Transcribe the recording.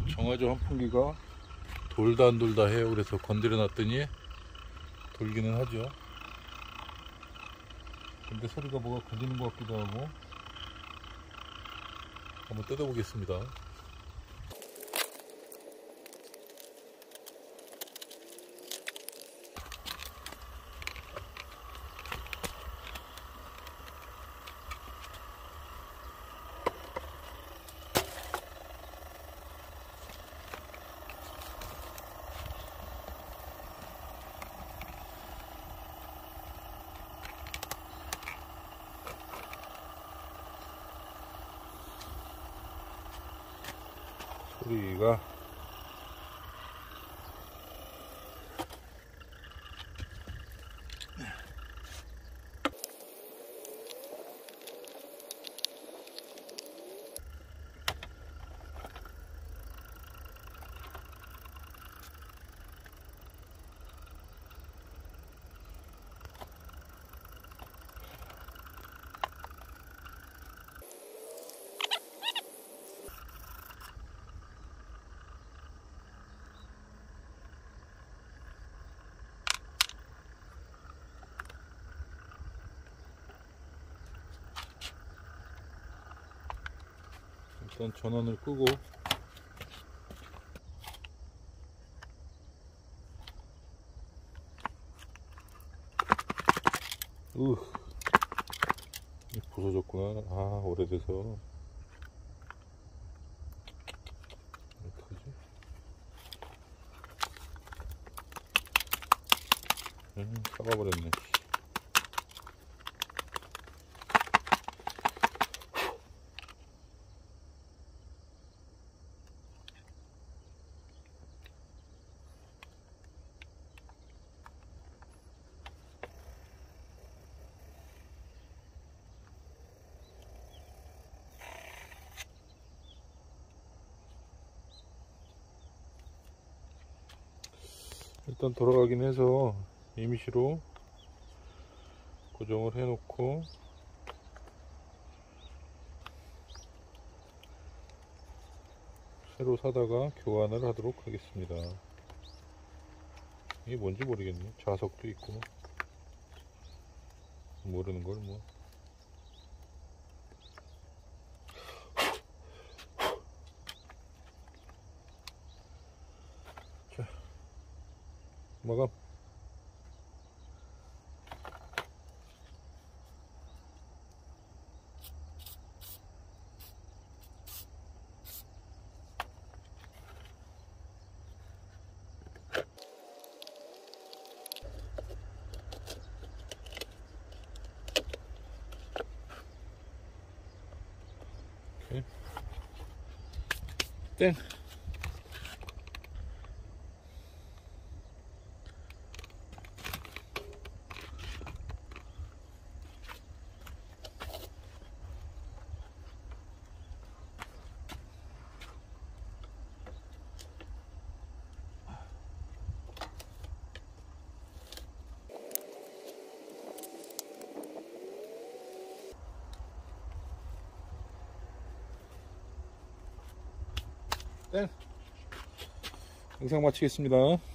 정화조 환풍기가 돌다 안 돌다 해요. 그래서 건드려 놨더니 돌기는 하죠. 근데 소리가 뭐가 거지는 것 같기도 하고. 한번 뜯어 보겠습니다. 소리가 일단 전원을 끄고 부서졌구나. 아, 오래돼서. 어떡하지? 썩어버렸네. 일단 돌아가긴 해서 임시로 고정을 해 놓고 새로 사다가 교환을 하도록 하겠습니다. 이게 뭔지 모르겠네. 자석도 있고 모르는 걸 뭐. 자, 마감. 땡. 땡. 영상 마치겠습니다.